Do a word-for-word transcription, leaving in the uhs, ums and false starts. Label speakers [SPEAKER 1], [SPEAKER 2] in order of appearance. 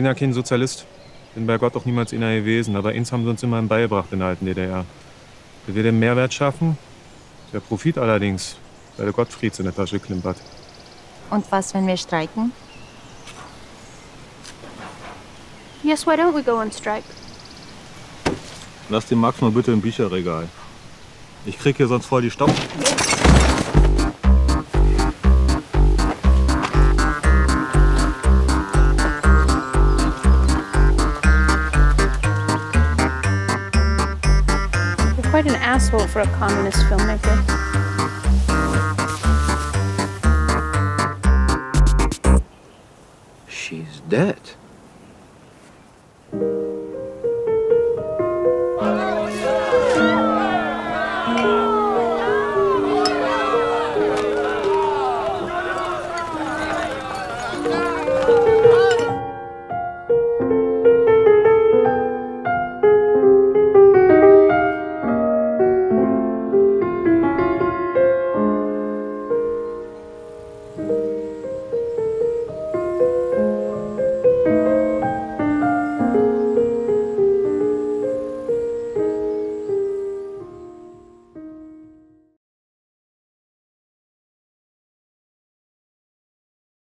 [SPEAKER 1] ja kein Sozialist. Bin bei Gott auch niemals einer gewesen. Aber eins haben sie uns immer beigebracht in der alten D D R. Wir will den Mehrwert schaffen, der Profit allerdings, weil der Gottfrieds in der Tasche klimpert.
[SPEAKER 2] Und was, wenn wir streiken?
[SPEAKER 3] Yes, why don't we go on strike?
[SPEAKER 4] Lass den Max mal bitte im Bücherregal. Ich krieg hier sonst voll die Staub.
[SPEAKER 3] You're quite an asshole for a communist filmmaker.
[SPEAKER 5] She's dead.